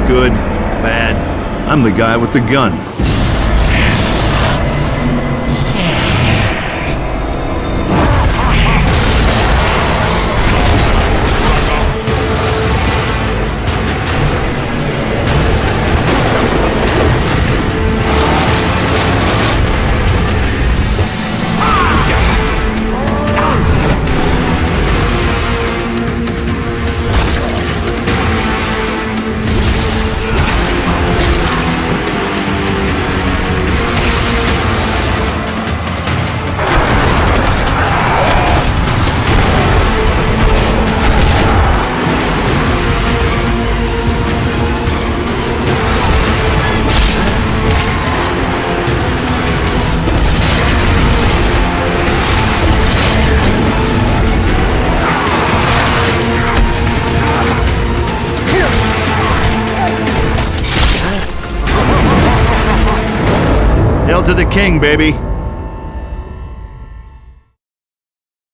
Good, bad, I'm the guy with the gun. Hail to the king, baby.